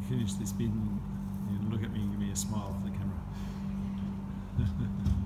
finish this bin and look at me and give me a smile for the camera.